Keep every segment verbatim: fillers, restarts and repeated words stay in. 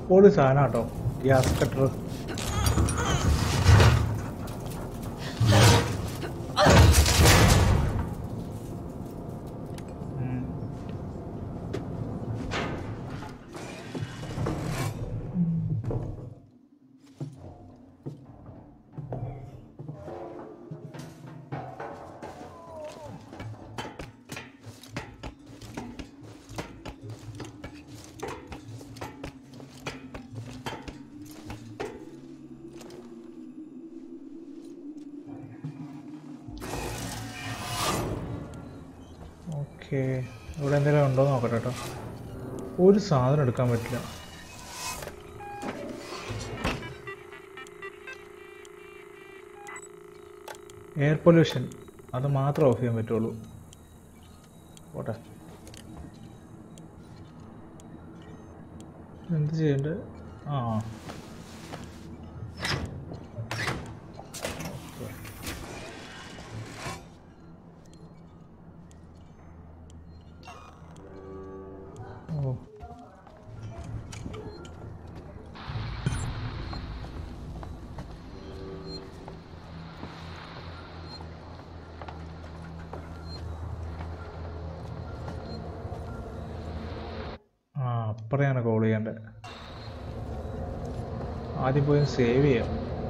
ഒരു സാധനം കേട്ടോ ഗ്യാസ് കട്ടർ. ഓക്കെ, ഇവിടെ എന്തെങ്കിലും ഉണ്ടോ എന്ന് നോക്കട്ടെ കേട്ടോ. ഒരു സാധനം എടുക്കാൻ പറ്റില്ല. എയർ പൊല്യൂഷൻ അത് മാത്രം ഓഫ് ചെയ്യാൻ പറ്റുള്ളൂ. പോട്ടെ, എന്ത് ചെയ്യണ്ടേ? ആ അപ്പറയാണ് കോൾ ചെയ്യേണ്ടത്. ആദ്യം പോയി സേവ് ചെയ്യാം.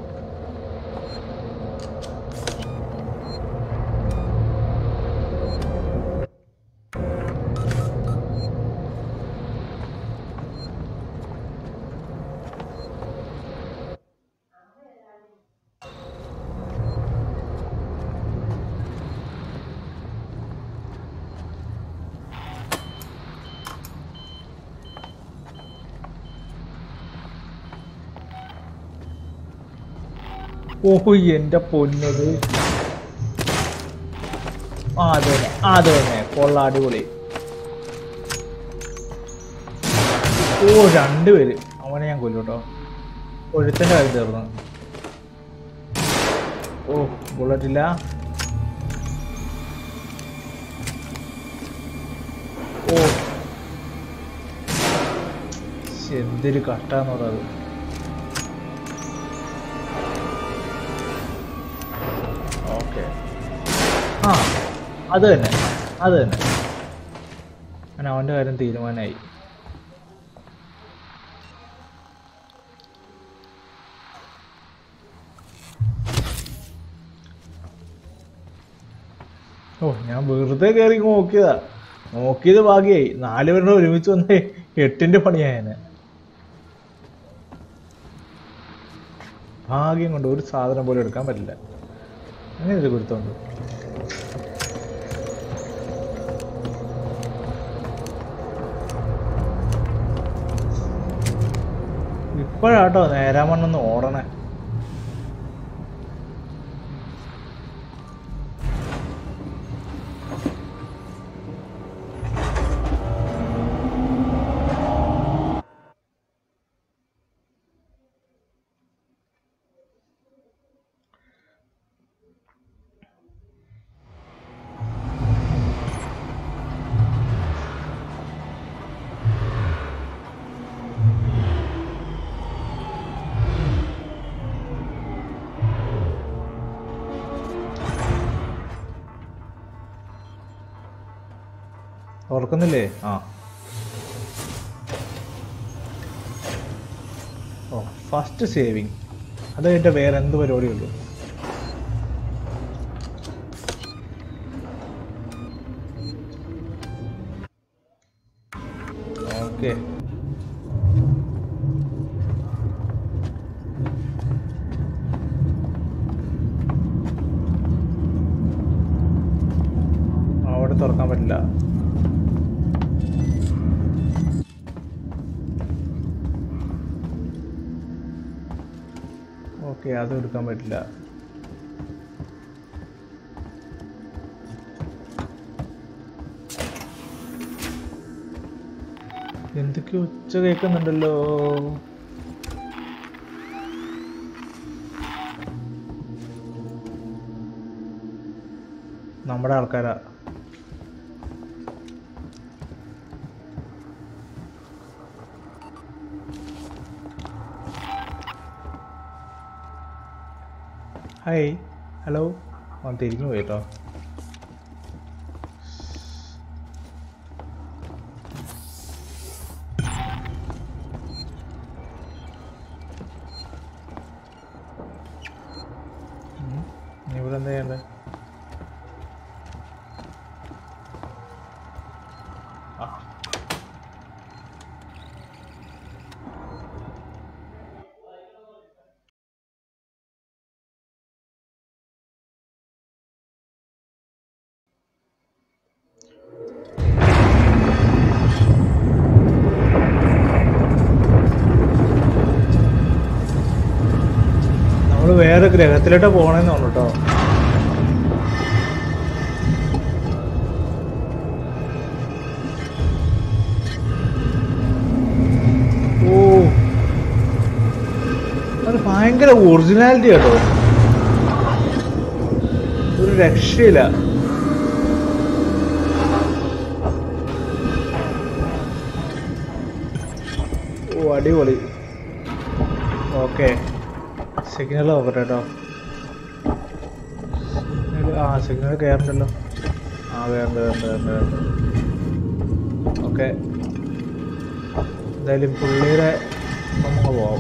ഓഹോ, എൻ്റെ പൊന്നത്. ആ അത് തന്നെ, അത് തന്നെ, കൊള്ള, അടിപൊളി. ഓ, രണ്ടുപേര്. അവനെ ഞാൻ കൊല്ലും കേട്ടോ. ഒരുത്തൻ്റെ കാര്യം തീർന്നു. ഓ, ബുള്ളറ്റില്ല. ഓ, എന്തൊരു കഷ്ടാന്ന് പറയുന്നത്. ആ അത് തന്നെ, അത് തന്നെ. അങ്ങനെ അവൻ്റെ കാര്യം തീരുമാനമായി. ഓ, ഞാൻ വെറുതെ കയറി നോക്കിയതാ. നോക്കിയത് ഭാഗ്യായി. നാല് പേരുടെ ഒരുമിച്ച് വന്ന് എട്ടിന്റെ പണിയായനെ. ഭാഗ്യം കൊണ്ട് ഒരു സാധനം പോലും എടുക്കാൻ പറ്റില്ല. അങ്ങനെ ഇത് കൊടുത്തോണ്ട് ഇപ്പോഴാട്ടോ നേരാമണ്ണൊന്ന് ഓടണേ. ഓർക്കുന്നില്ലേ? ആ ഓ, ഫസ്റ്റ് സേവിങ്. അത് കഴിഞ്ഞിട്ട് വേറെ എന്ത് പരിപാടിയുള്ളൂ. ഓക്കെ, അവിടെ തുറക്കാൻ പറ്റില്ല. ഓക്കെ, അത് എടുക്കാൻ പറ്റില്ല. എന്തൊക്കെയോ ഉച്ച കേൾക്കുന്നുണ്ടല്ലോ. നമ്മുടെ ആൾക്കാരാ. ഹായ് ഹലോ ആ തിരിഞ്ഞു പോയിട്ടോ. ഇവിടെ എന്താ ചെയ്യണ്ടേ? ആ നമ്മള് വേറെ ഗ്രഹത്തിലോട്ടാ പോണെന്ന് തോന്നുന്നു കേട്ടോ. ഓ അത് ഭയങ്കര ഒറിജിനാലിറ്റി കേട്ടോ, ഒരു രക്ഷയില്ല. ഓ അടിപൊളി. ഓക്കെ സിഗ്നൽ നോക്കട്ടെ കേട്ടോ. ആ സിഗ്നൽ കയറണ്ടല്ലോ. ആ വേണ്ട വേണ്ട വേണ്ട വേണ്ട. ഓക്കെ എന്തായാലും പുള്ളിയുടെ നമുക്ക് പോവാം.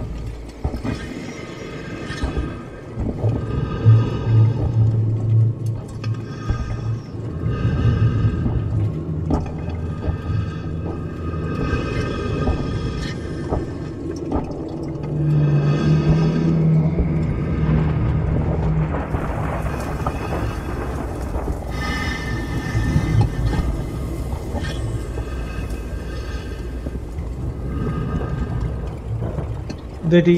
ഇതെടി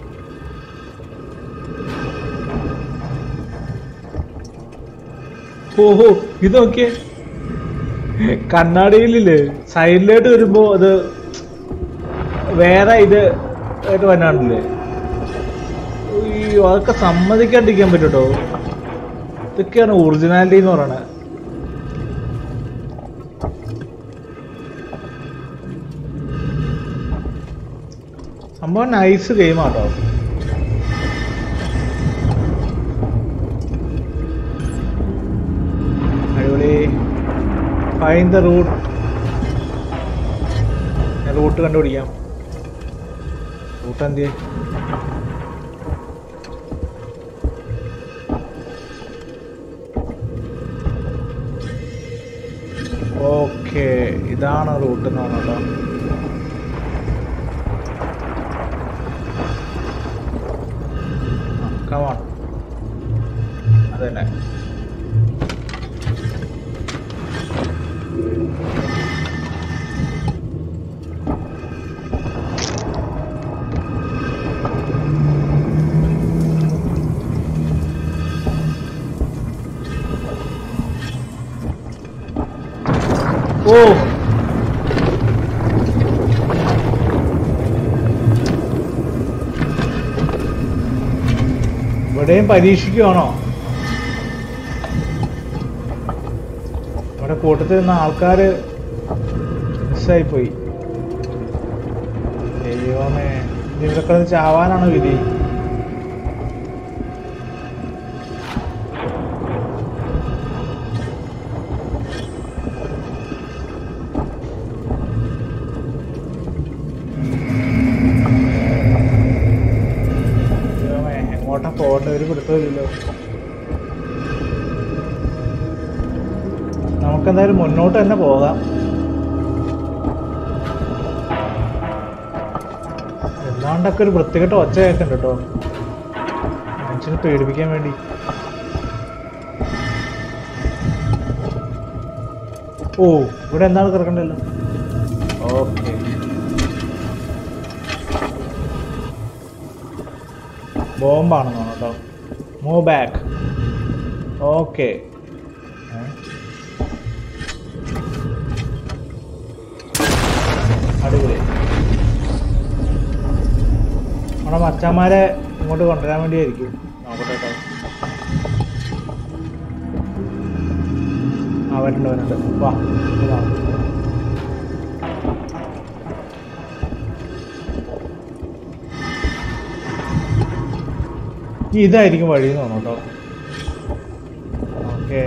ഓഹോ ഇത് നോക്കിയേ, കണ്ണാടിയിലില്ലേ സൈഡിലോട്ട് വരുമ്പോ അത് വേറെ ഇത് ആയിട്ട് വന്നാണ്ടില്ലേ. അയ്യോ അതൊക്കെ സമ്മതിക്കാണ്ടിരിക്കാൻ പറ്റൂട്ടോ. ഇതൊക്കെയാണ് ഒറിജിനാലിറ്റി എന്ന് പറയണത്. സംഭവം നൈസ് ഗെയിമാട്ടോ. അടിപൊളി. Find the route. ഞാൻ റൂട്ട് കണ്ടുപിടിക്കാം. റൂട്ട് എന്ത്? ഓക്കെ ഇതാണ് റൂട്ട് എന്ന് പറഞ്ഞോ. കമാൺ അതന്നെ. ഓ ഇവിടെയും പരീക്ഷിക്കുവാണോ? ഇവിടെ കൂട്ടത്തിൽ നിന്ന ആൾക്കാര് മിസ്സായിപ്പോയി. ദൈവമേ ഇവിടെ കിടന്ന് ചാവാനാണോ വിധി? എങ്ങോട്ടാ പോകേണ്ട ഒരു പിടുത്തമില്ലല്ലോ. നമുക്കെന്തായാലും മുന്നോട്ട് തന്നെ പോകാം. എല്ലാണ്ടൊക്കെ ഒരു വൃത്തികെട്ട ഒച്ച കേൾക്കുന്നുണ്ട് കേട്ടോ, മനുഷ്യനെ പേടിപ്പിക്കാൻ വേണ്ടി. ഓ ഇവിടെ എന്താണ് കിടക്കണ്ടല്ലോ. ഓക്കെ ബോംബാണെന്ന് തോന്നുന്നു കേട്ടോ. Move back. ഓക്കെ അടിപൊളി. നമ്മുടെ മച്ചാന്മാരെ ഇങ്ങോട്ട് കൊണ്ടുവരാൻ വേണ്ടിയായിരിക്കും. നോക്കട്ടെ കേട്ടോ. ആ വരുന്നുണ്ട് വരുന്നുണ്ട്. വാ ഇതായിരിക്കും വഴി എന്ന് തോന്നുന്നു കേട്ടോ. ഓക്കെ,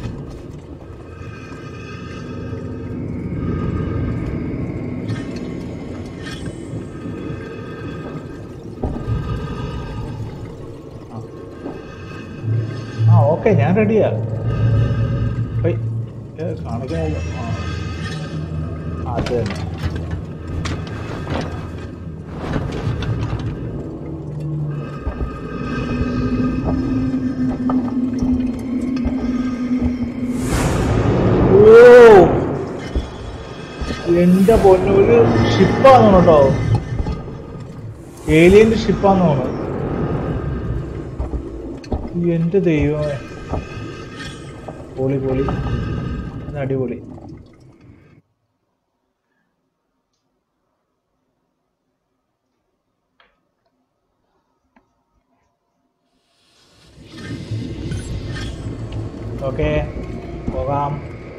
ആ ഓക്കെ, ഞാൻ റെഡിയാ. കാണിക്കണല്ലോ. ആ അത് തന്നെ. ഓ എന്റെ പൊന്നു, ഒരു ഷിപ്പാന്ന് കേട്ടോ, ഏലിയന്റെ ഷിപ്പാന്ന് തോന്നുന്നു. എന്റെ ദൈവമേ, പൊളി പൊളി, അടിപൊളി. ഓക്കെ, പോകാം.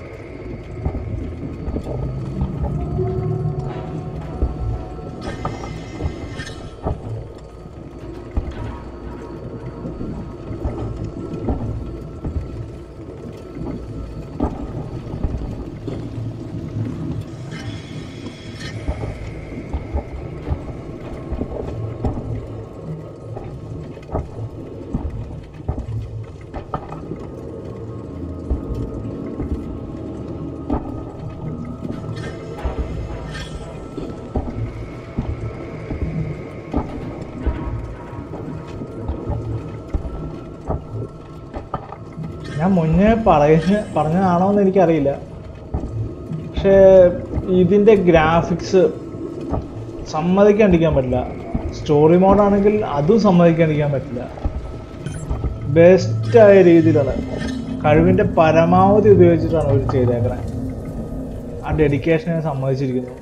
ഞാൻ മുന്നേ പറഞ്ഞ പറഞ്ഞതാണോ എന്ന് എനിക്കറിയില്ല, പക്ഷേ ഇതിൻ്റെ ഗ്രാഫിക്സ് സമ്മതിക്കാണ്ടിരിക്കാൻ പറ്റില്ല. സ്റ്റോറി മോഡാണെങ്കിൽ അതും സമ്മതിക്കാണ്ടിരിക്കാൻ പറ്റില്ല. ബെസ്റ്റായ രീതിയിലാണ്, കഴിവിൻ്റെ പരമാവധി ഉപയോഗിച്ചിട്ടാണ് അവർ ചെയ്തേക്കണേ. ആ ഡെഡിക്കേഷനെ സമ്മതിച്ചിരിക്കുന്നു.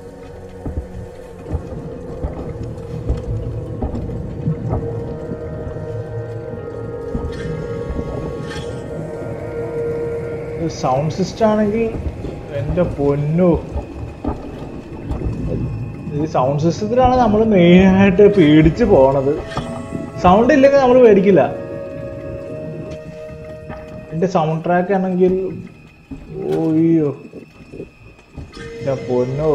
സൗണ്ട് സിസ്റ്റം ആണെങ്കിൽ എൻ്റെ പൊന്നു, ഈ സൗണ്ട് സിസ്റ്റത്തിലാണ് നമ്മൾ മെയിനായിട്ട് പേടിച്ച് പോണത്. സൗണ്ട് ഇല്ലെങ്കിൽ നമ്മൾ പേടിക്കില്ല. എൻ്റെ സൗണ്ട് ട്രാക്ക് ആണെങ്കിൽ ഓയ്യോ എൻ്റെ പൊന്നോ,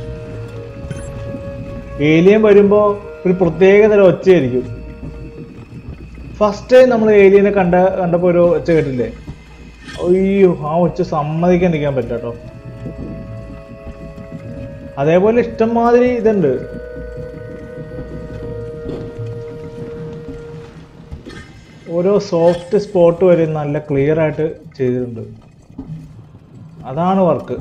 ഏലിയൻ വരുമ്പോൾ ഒരു പ്രത്യേക തരം ഒച്ചയായിരിക്കും. ഫസ്റ്റ് ടൈം നമ്മൾ ഏലിയനെ കണ്ട കണ്ടപ്പോൾ ഒരു ഒച്ച കേട്ടില്ലേ, അയ്യോ ആ ഒച്ച സമ്മതിക്കാണ്ടിരിക്കാൻ പറ്റും കേട്ടോ. അതേപോലെ ഇഷ്ടംമാതിരി ഇതുണ്ട്. ഓരോ സോഫ്റ്റ് സ്പോട്ട് വരെ നല്ല ക്ലിയർ ആയിട്ട് ചെയ്തിട്ടുണ്ട്. അതാണ് വർക്ക്.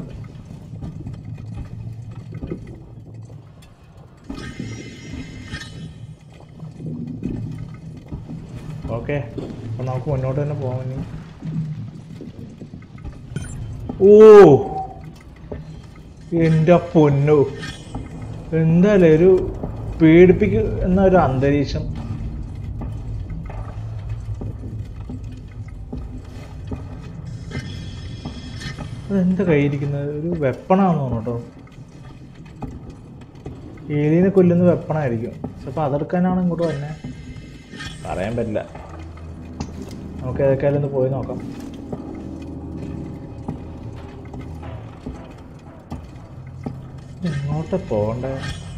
ഓക്കെ, അപ്പൊ നമുക്ക് മുന്നോട്ട് തന്നെ പോകാൻ. ഇനി ഓ എൻ്റെ പൊന്നു, എന്തായാലും ഒരു പേടിപ്പിക്കുന്ന ഒരു അന്തരീക്ഷം. അതെന്താ കയ്യിരിക്കുന്നത്, ഒരു വെപ്പണാന്ന് തോന്നുന്നു കേട്ടോ. ഏലിയനെ കൊല്ലുന്ന വെപ്പണായിരിക്കും. ചിലപ്പോൾ അതെടുക്കാനാണ് ഇങ്ങോട്ട് തന്നെ, പറയാൻ പറ്റില്ല. നമുക്ക് ഏതൊക്കെയാലും ഒന്ന് പോയി നോക്കാം. എങ്ങോട്ട് പോകണ്ടേ?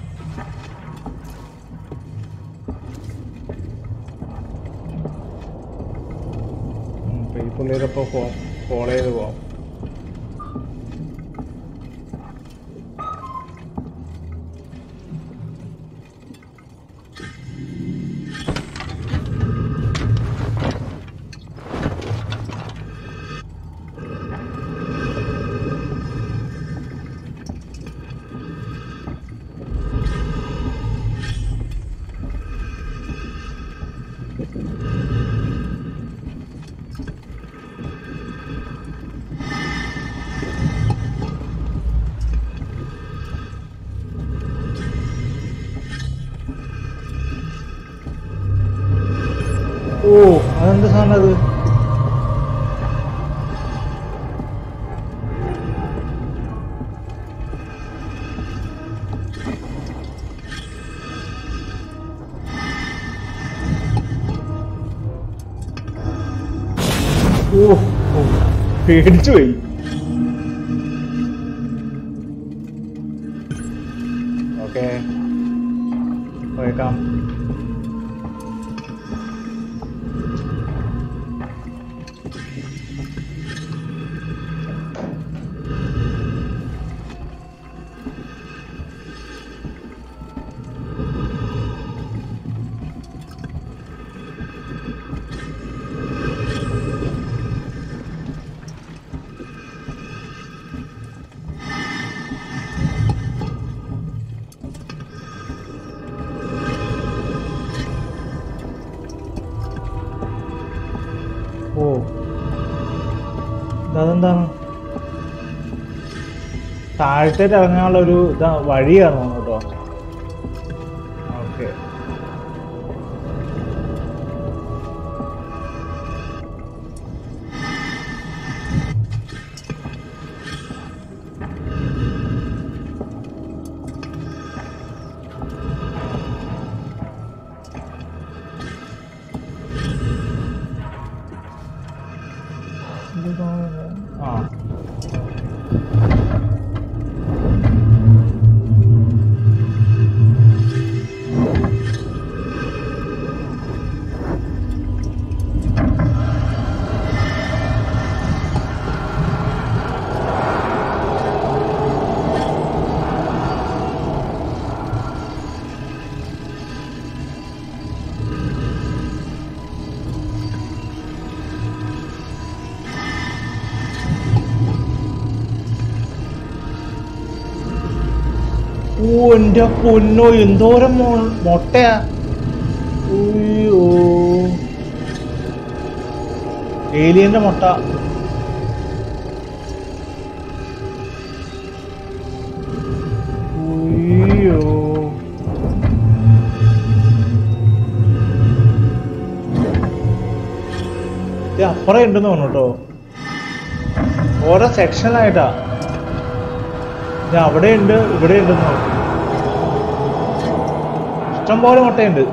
ഈ പുള്ളിയിലപ്പോൾ ഫോളോ ചെയ്ത് പോവാം. ഓ അതെന്താ സാധനം അത്? ഓ പേടിച്ചു പോയി. ഓക്കെ പോയേക്കാം. ഓ അതെന്താണ്? താഴത്തേക്ക് ഇറങ്ങാനുള്ള ഒരു ഇതാ വഴിയാണ് കേട്ടോ. ഓക്കെ ആ ഓ എൻ്റെ പൊന്നോ എന്തോരം മൊട്ടയാ. അയ്യോ ഏലിയന്റെ മുട്ട. അയ്യോ ഇത് അപ്പുറം ഉണ്ടെന്ന് തോന്നുന്നു കേട്ടോ. ഓരോ സെക്ഷനായിട്ടാ. ഇത് അവിടെ ഉണ്ട് ഇവിടെ ഉണ്ടെന്ന് തോന്നുന്നു. ഇഷ്ടംപോലെ മുട്ടയുണ്ട്.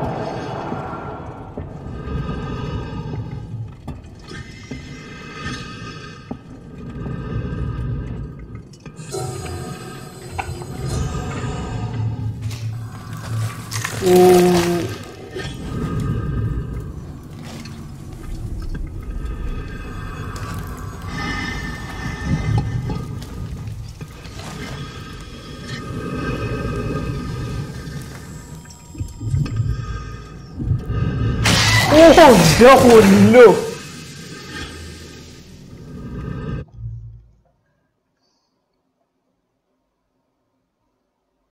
ഓ ഓ കൊല്ലോ